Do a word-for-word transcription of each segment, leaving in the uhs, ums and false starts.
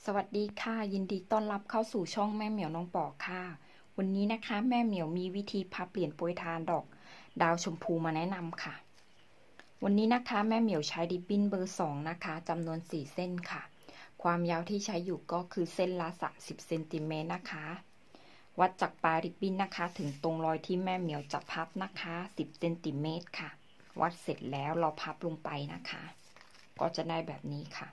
สวัสดีค่ะยินดีต้อนรับเข้าสู่ช่องแม่เหมียวน้องปอค่ะวันนี้นะคะแม่เหมียวมีวิธีพับเหรียญโปรยทานดอกดาวชมพูมาแนะนำค่ะวันนี้นะคะแม่เหมียวใช้ริบบิ้นเบอร์สองนะคะจำนวนสี่เส้นค่ะความยาวที่ใช้อยู่ก็คือเส้นละสามสิบเซนติเมตรนะคะวัดจากปลายริบบิ้นนะคะถึงตรงรอยที่แม่เหมียวจะพับนะคะสิบเซนติเมตรค่ะวัดเสร็จแล้วเราพับลงไปนะคะก็จะได้แบบนี้ค่ะ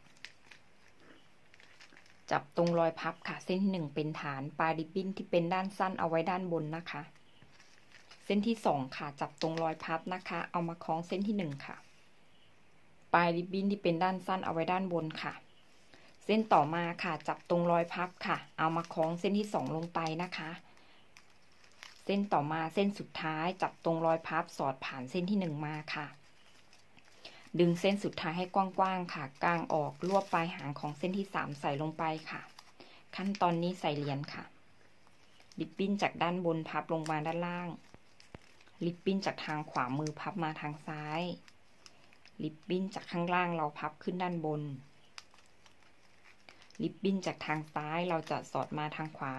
จับตรงรอยพับค่ะเส้นที่หนึ่งเป็นฐานปลายริบบิ้นที่เป็นด้านสั้นเอาไว้ด้านบนนะคะเส้นที่สองค่ะจับตรงรอยพับนะคะเอามาคล้องเส้นที่หนึ่งค่ะปลายริบบิ้นที่เป็นด้านสั้นเอาไว้ด้านบนค่ะเส้นต่อมาค่ะจับตรงรอยพับค่ะเอามาคล้องเส้นที่สองลงไปนะคะเส้นต่อมาเส้นสุดท้ายจับตรงรอยพับสอดผ่านเส้นที่หนึ่งมาค่ะดึงเส้นสุดท้ายให้กว้างๆค่ะกางออกรวบปลายหางของเส้นที่สามใส่ลงไปค่ะขั้นตอนนี้ใส่เหรียญค่ะริบบิ้นจากด้านบนพับลงมาด้านล่างริบบิ้นจากทางขวามือพับมาทางซ้ายริบบิ้นจากข้างล่างเราพับขึ้นด้านบนริบบิ้นจากทางซ้ายเราจะสอดมาทางขวา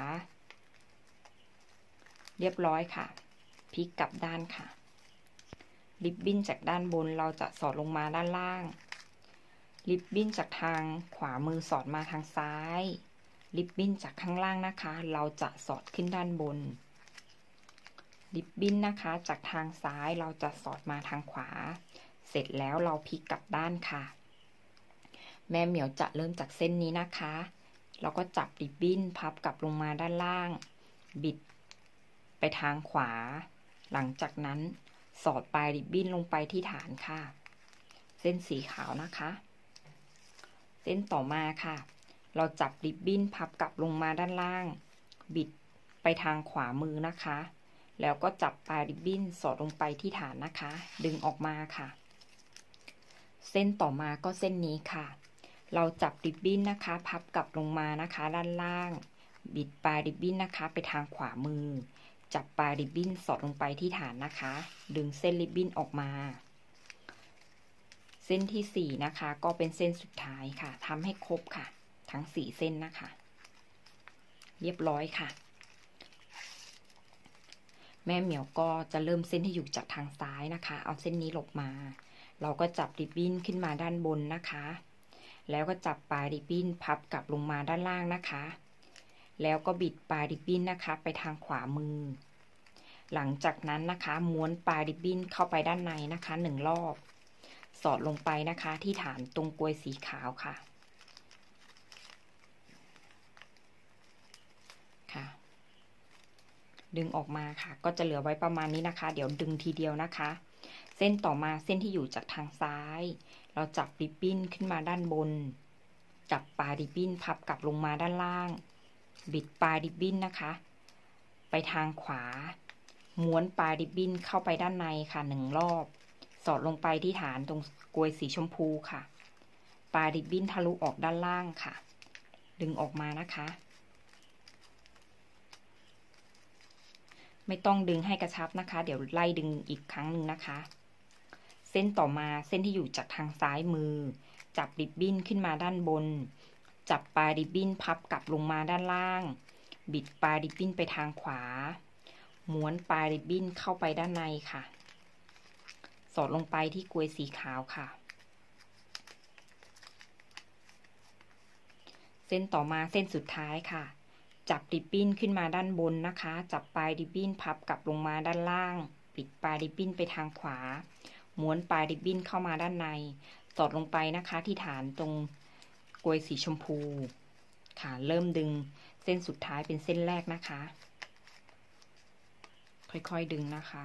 เรียบร้อยค่ะพลิกกลับด้านค่ะริบบิ้นจากด้านบนเราจะสอดลงมาด้านล่างริบบิ้นจากทางขวามือสอดมาทางซ้ายริบบิ้นจากข้างล่างนะคะเราจะสอดขึ้นด้านบนริบบิ้นนะคะจากทางซ้ายเราจะสอดมาทางขวาเสร็จแล้วเราพลิกกลับด้านค่ะแม่เหมียวจะเริ่มจากเส้นนี้นะคะเราก็จับริบบิ้นพับกลับลงมาด้านล่างบิดไปทางขวาหลังจากนั้นสอดปลายริบบิ้นลงไปที่ฐานค่ะเส้นสีขาวนะคะเส้นต่อมาค่ะเราจับริบบิ้นพับกลับลงมาด้านล่างบิดไปทางขวามือนะคะแล้วก็จับปลายริบบิ้นสอดลงไปที่ฐานนะคะดึงออกมาค่ะเส้นต่อมาก็เส้นนี้ค่ะเราจับริบบิ้นนะคะพับกลับลงมานะคะด้านล่างบิดปลายริบบิ้นนะคะไปทางขวามือจับปลายริบบิ้นสอดลงไปที่ฐานนะคะดึงเส้นริบบิ้นออกมาเส้นที่สี่นะคะก็เป็นเส้นสุดท้ายค่ะทำให้ครบค่ะทั้งสี่เส้นนะคะเรียบร้อยค่ะแม่เหมียวก็จะเริ่มเส้นที่อยู่จากทางซ้ายนะคะเอาเส้นนี้หลบมาเราก็จับริบบิ้นขึ้นมาด้านบนนะคะแล้วก็จับปลายริบบิ้นพับกลับลงมาด้านล่างนะคะแล้วก็บิดปลายริบบิ้นนะคะไปทางขวามือหลังจากนั้นนะคะม้วนปลายริบบิ้นเข้าไปด้านในนะคะหนึ่งรอบสอดลงไปนะคะที่ฐานตรงกลวยสีขาวค่ะค่ะดึงออกมาค่ะก็จะเหลือไว้ประมาณนี้นะคะเดี๋ยวดึงทีเดียวนะคะเส้นต่อมาเส้นที่อยู่จากทางซ้ายเราจับริบบิ้นขึ้นมาด้านบนจับปลายริบบิ้นพับกลับลงมาด้านล่างบิดปลายริบบิ้นนะคะไปทางขวาม้วนปลายริบบิ้นเข้าไปด้านในค่ะหนึ่งรอบสอดลงไปที่ฐานตรงกลวยสีชมพูค่ะปลายริบบิ้นทะลุออกด้านล่างค่ะดึงออกมานะคะไม่ต้องดึงให้กระชับนะคะเดี๋ยวไล่ดึงอีกครั้งหนึ่งนะคะเส้นต่อมาเส้นที่อยู่จากทางซ้ายมือจับริบบิ้นขึ้นมาด้านบนจับปลายริบบิ้นพับกลับลงมาด้านล่างบิดปลายริบบิ้นไปทางขวาม้วนปลายริบบิ้นเข้าไปด้านในค่ะสอดลงไปที่กลวยสีขาวค่ะเส้นต่อมาเส้นสุดท้ายค่ะจับริบบิ้นขึ้นมาด้านบนนะคะจับปลายริบบิ้นพับกลับลงมาด้านล่างปิดปลายริบบิ้นไปทางขวาม้วนปลายริบบิ้นเข้ามาด้านในสอดลงไปนะคะที่ฐานตรงกลวยสีชมพูค่ะเริ่มดึงเส้นสุดท้ายเป็นเส้นแรกนะคะค่อยๆดึงนะคะ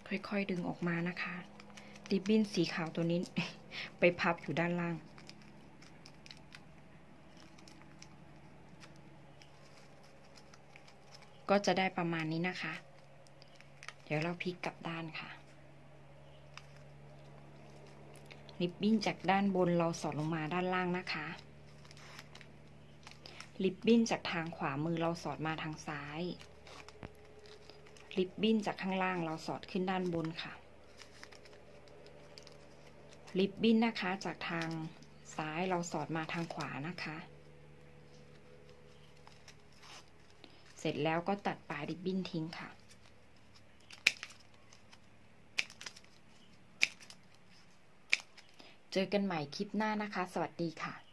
ค่อยๆดึงออกมานะคะริบบิ้นสีขาวตัวนี้ ไปพับอยู่ด้านล่าง ก็จะได้ประมาณนี้นะคะ เดี๋ยวเราพลิกกลับด้านค่ะริบบิ้นจากด้านบนเราสอดลงมาด้านล่างนะคะริบบิ้นจากทางขวามือเราสอดมาทางซ้ายริบบิ้นจากข้างล่างเราสอดขึ้นด้านบนค่ะริบบิ้นนะคะจากทางซ้ายเราสอดมาทางขวานะคะเสร็จแล้วก็ตัดปลายริบบิ้นทิ้งค่ะเจอกันใหม่คลิปหน้านะคะสวัสดีค่ะ